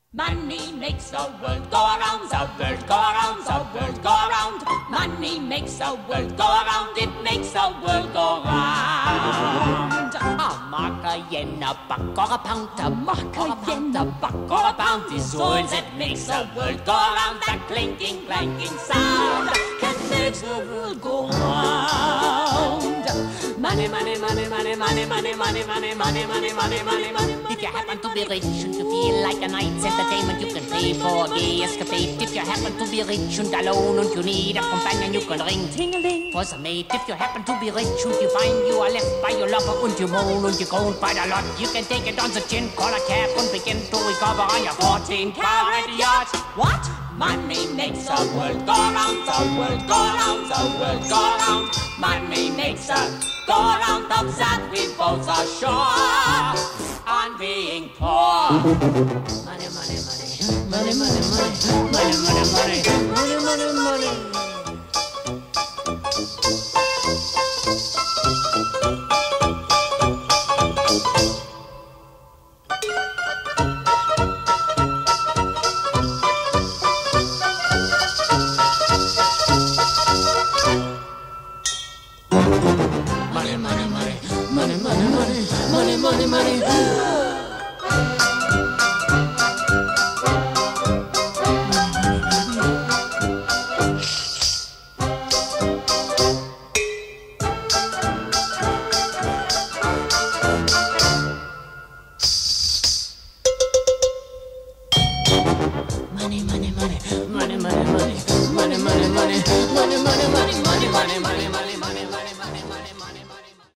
Money makes the world go around, the world go around, the world go around. Money makes the world go around, it makes the world go round. A mark, a yen, a buck, or a pound, a mark, a yen, a buck, or a pound is all that makes the world go round. That clinking, clanking sound can make the world go round. Money, money, money, money, money, money, money, money, money, money, money, money, money. If you happen to be rich and you feel like a night's entertainment, you can pay for a gay escapade. If you happen to be rich and alone and you need a companion, you can ring ting-a-ling for some mate. If you happen to be rich and you find you are left by your lover and you moan and you groan quite a lot, you can take it on the chin, call a cab and begin to recover on your 14-carat yacht. What? Money makes the world go round, the world go round, the world go round. Money makes the go round of that we both are sure on being poor. Money, money, money, money, money, money, money, money, money, money, money, money. Money, money, money, money, money, money, money, money, money.